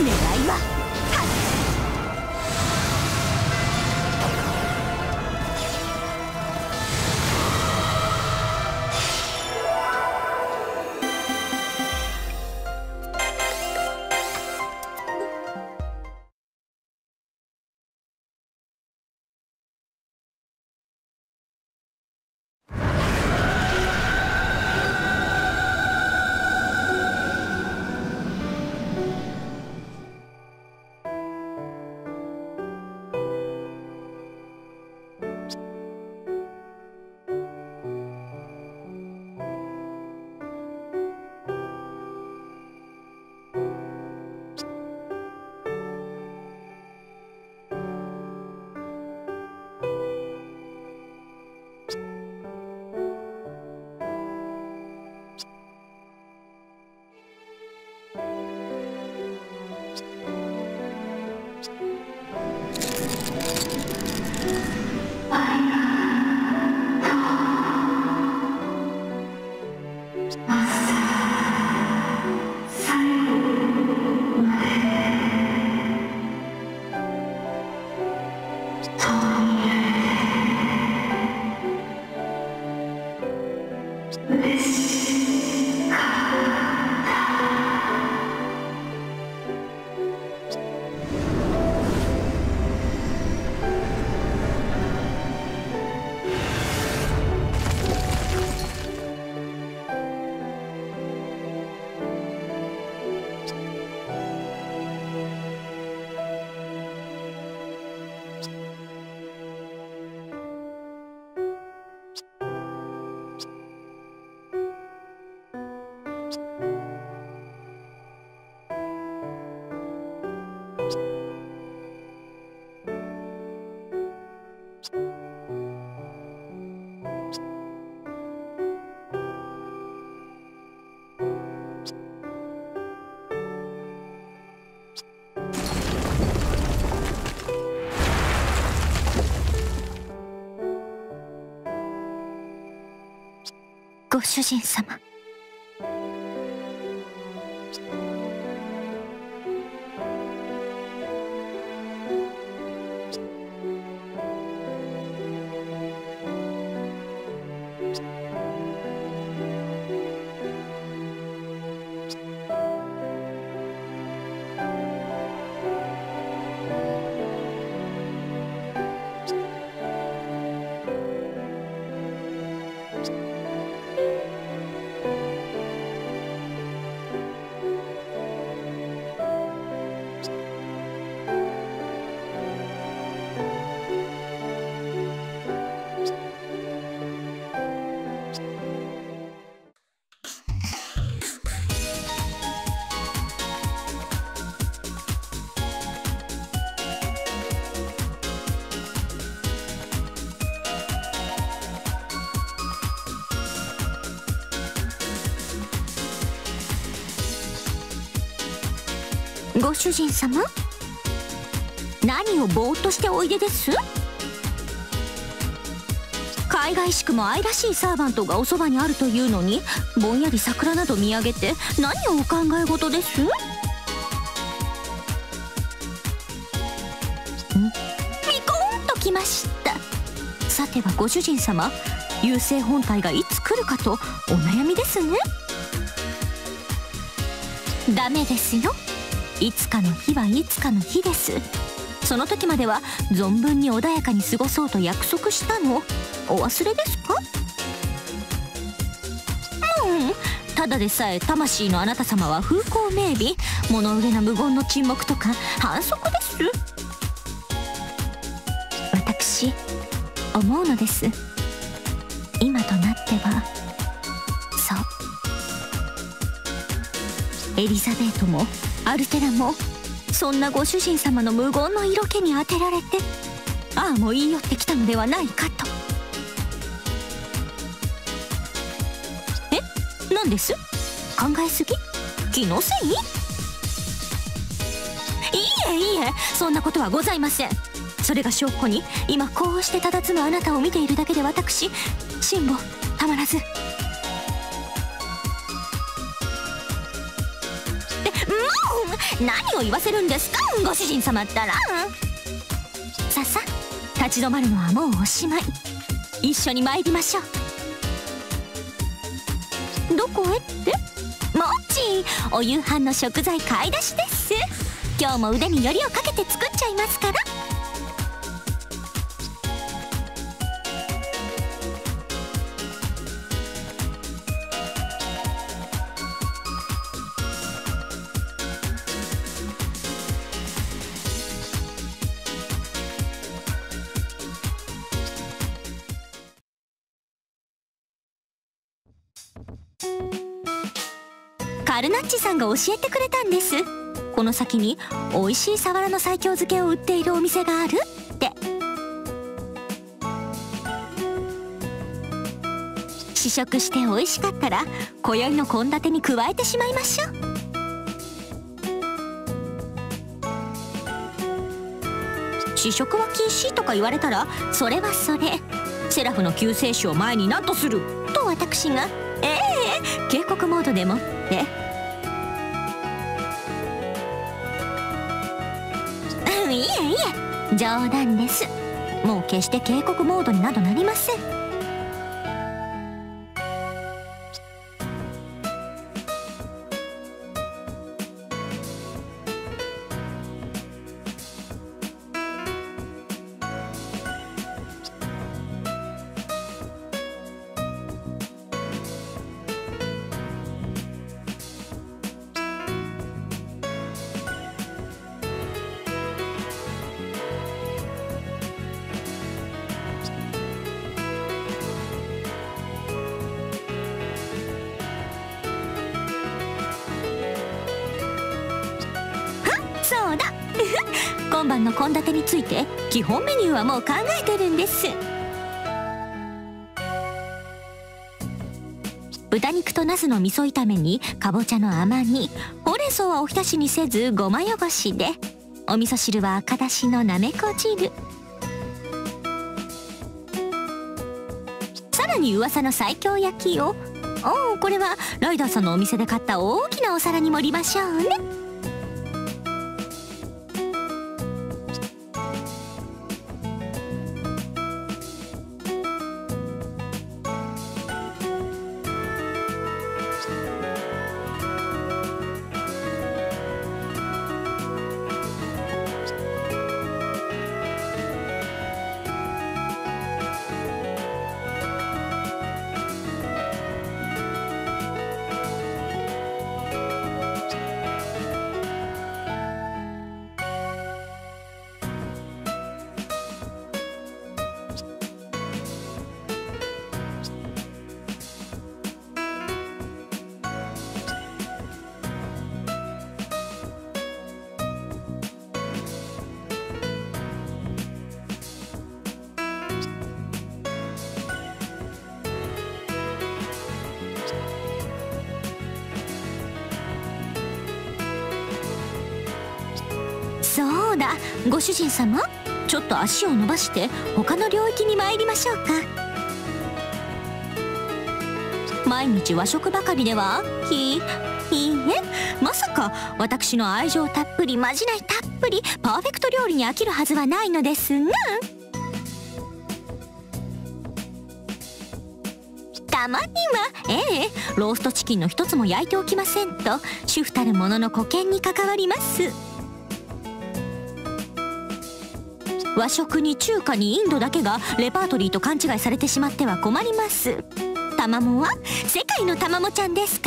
狙いはご主人様。ご主人様、何をぼーっとしておいでです？海外しくも愛らしいサーバントがおそばにあるというのに、ぼんやり桜など見上げて何をお考え事です？ピコーンときました。さてはご主人様、優勢本体がいつ来るかとお悩みですね。ダメですよ。いつかの日はいつかの日です。その時までは存分に穏やかに過ごそうと約束したの、お忘れですか？ただでさえ魂のあなた様は風光明媚、物憂げな無言の沈黙とか反則です。私思うのです。今となってはそう、エリザベートもアルテラもそんなご主人様の無言の色気に当てられて、ああも言い寄ってきたのではないかと。何です？考えすぎ？気のせい？いいえ、そんなことはございません。それが証拠に今こうして佇むあなたを見ているだけで私辛抱たまらず。も何を言わせるんですか、ご主人様ったら。さあさあ、立ち止まるのはもうおしまい。一緒に参りましょう。どこへって？もちお夕飯の食材買い出しです。今日も腕によりをかけて作っちゃいますから。カルナッチさんが教えてくれたんです。この先に美味しいサワラの西京漬けを売っているお店があるって。試食して美味しかったら今宵の献立に加えてしまいましょう。試食は禁止とか言われたら、それはそれ、セラフの救世主を前に何とすると私が警告モードでもって。いえいえ、冗談です。もう決して警告モードになどなりません。そうだ今晩の献立について基本メニューはもう考えてるんです。豚肉とナスの味噌炒めにかぼちゃの甘煮、ほうれん草はおひたしにせずごま汚しで、お味噌汁は赤だしのなめこ汁、さらに噂の西京焼きを、これはライダーさんのお店で買った大きなお皿に盛りましょうね。そうだ、ご主人様、ちょっと足を伸ばして他の領域に参りましょうか。毎日和食ばかりではいいえ、まさか私の愛情たっぷり、まじないたっぷり、パーフェクト料理に飽きるはずはないのですが、たまにはローストチキンの一つも焼いておきませんと主婦たる者の沽券に関わります。和食に中華にインドだけがレパートリーと勘違いされてしまっては困ります。たまもは世界のたまもちゃんですから。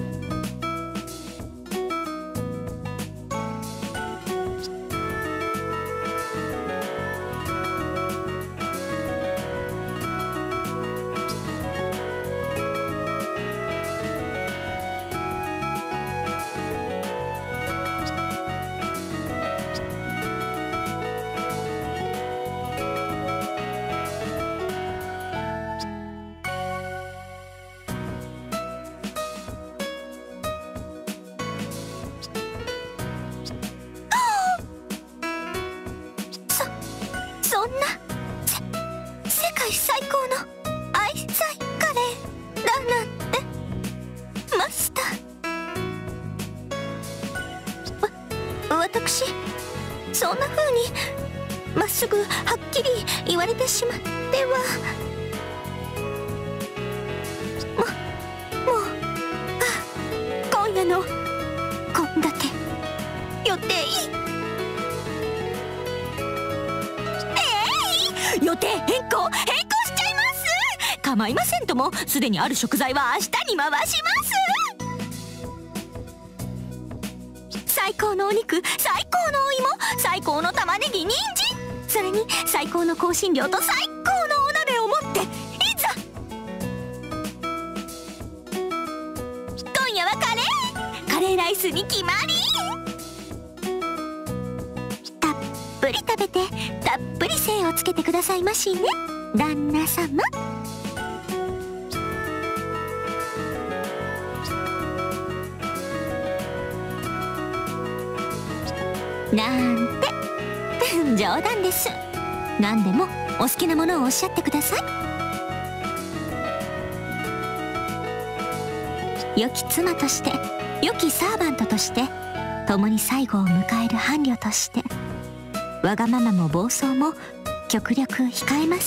そんな世界最高の愛妻カレーだなんて。マスター、 私そんな風にまっすぐはっきり言われてしまっては。もう今夜の献立予定予定変更しちゃいます。構いませんとも、すでにある食材は明日に回します。最高のお肉、最高のお芋、最高の玉ねぎ、人参、それに最高の香辛料と最高のお鍋を持っていざ。今夜はカレーライスに決まり。たっぷり食べてたっぷり精をつけてくださいましね、旦那様。なんて冗談です。何でもお好きなものをおっしゃってください。良き妻として、良きサーバントとして、共に最後を迎える伴侶として、わがままも暴走も極力控えます。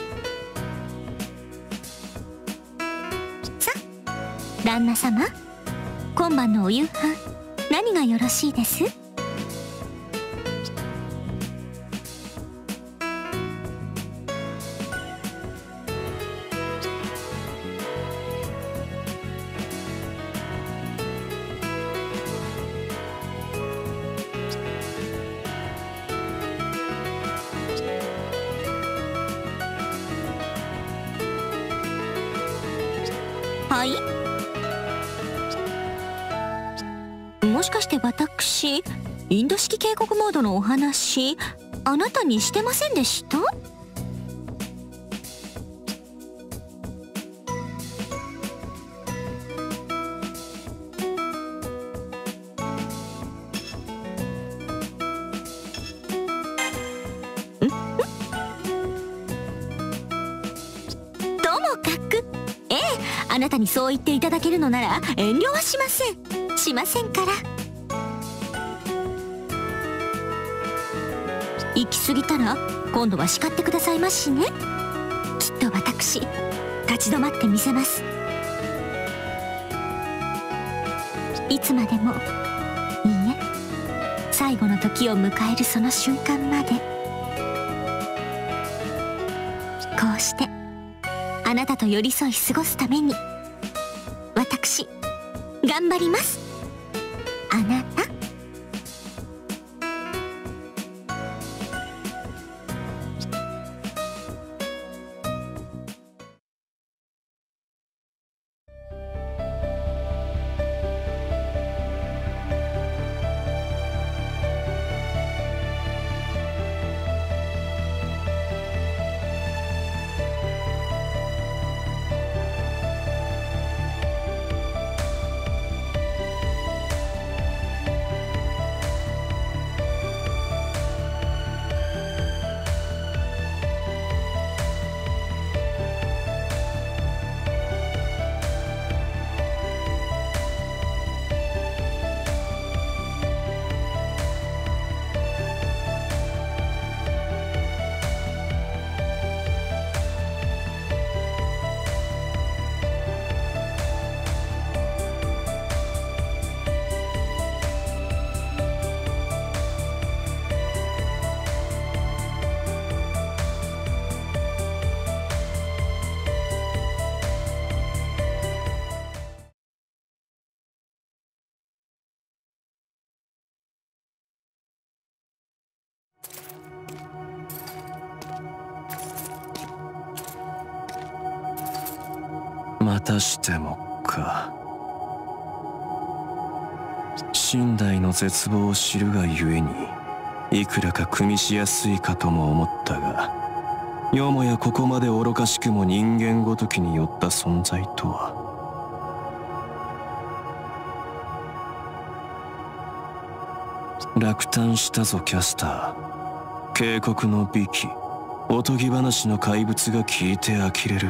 さあ旦那様、今晩のお夕飯何がよろしいです？はい、もしかして私インド式警告モードのお話あなたにしてませんでした？ともかく、あなたにそう言っていただけるのなら遠慮はしませんから。行き過ぎたら今度は叱ってくださいましね。きっと私立ち止まってみせます。いつまでも、いいえ、最後の時を迎えるその瞬間まで、こうしてあなたと寄り添い過ごすために私頑張ります。あなた。 またしてもか。身代の絶望を知るがゆえにいくらか組みしやすいかとも思ったが、よもやここまで愚かしくも人間ごときによった存在とは。落胆したぞキャスター。警告の美記、おとぎ話の怪物が聞いて呆れる。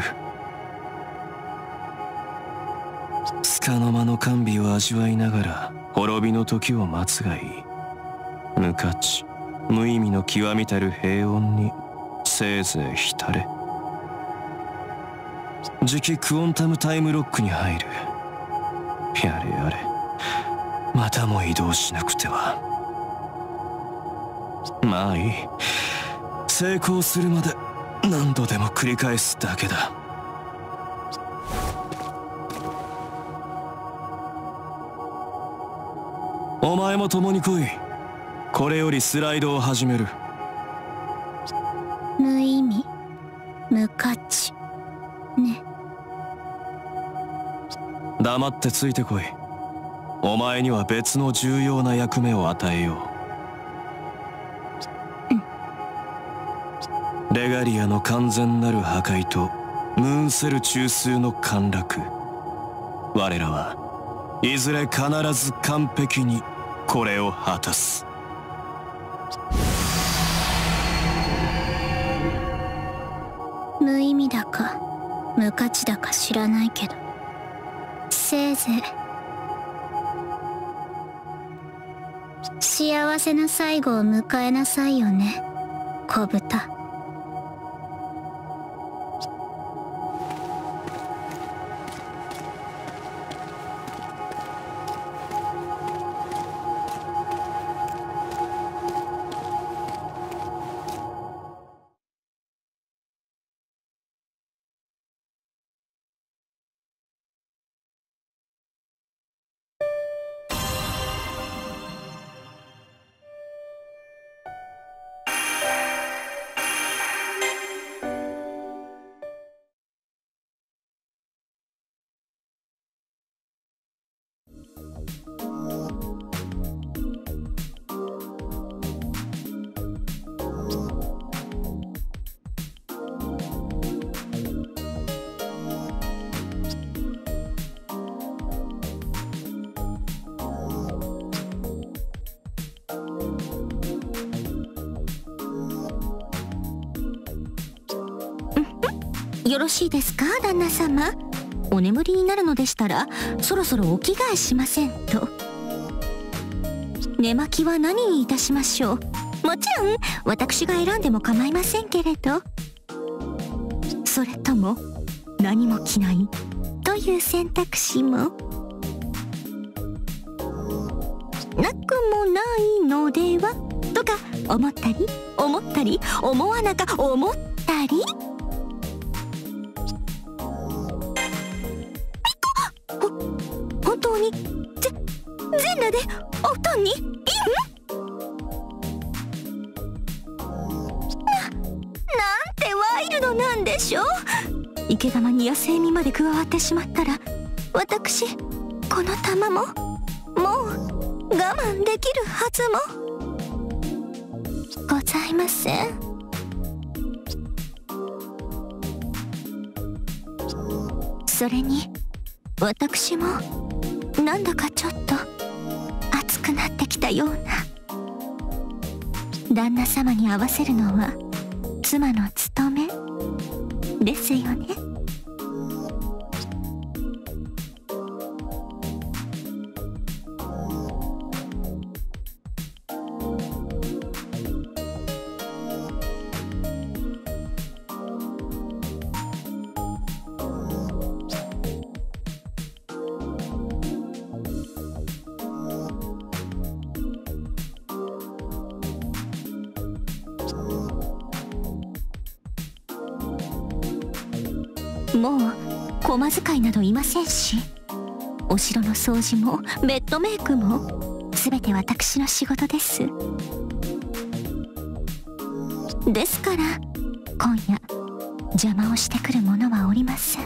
束の間の甘美を味わいながら滅びの時を待つがいい。 無価値無意味の極みたる平穏にせいぜい浸れ。次期クォンタムタイムロックに入る。やれやれ、またも移動しなくては。まあいい、成功するまで何度でも繰り返すだけだ。お前も共に来い。これよりスライドを始める。 無意味無価値ね。 黙ってついてこい。お前には別の重要な役目を与えよう。レガリアの完全なる破壊とムーンセル中枢の陥落、我らはいずれ必ず完璧にこれを果たす。 無意味だか無価値だか知らないけど、せいぜい幸せな最後を迎えなさいよね、小豚。よろしいですか、旦那様。お眠りになるのでしたらそろそろお着替えしませんと。寝巻きは何にいたしましょう。もちろん私が選んでも構いませんけれど。それとも何も着ないという選択肢もなくもないのではとか思ったり思わなか思ったり。本当に全裸でお布団にイン？なんてワイルドなんでしょう。生け玉に野生味まで加わってしまったら、私この玉ももう我慢できるはずもございません。それに私もなんだかちょっと熱くなってきたような。旦那様に合わせるのは妻の務めですよね。もう駒使いなどいませんし、お城の掃除もベッドメイクも全て私の仕事です。ですから今夜邪魔をしてくる者はおりません。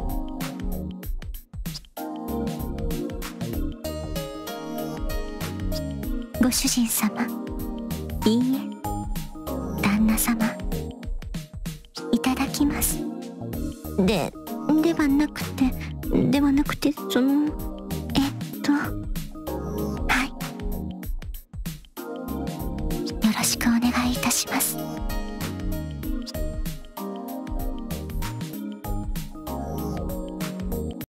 ご主人様、いいえ旦那様、いただきます。ではなくてその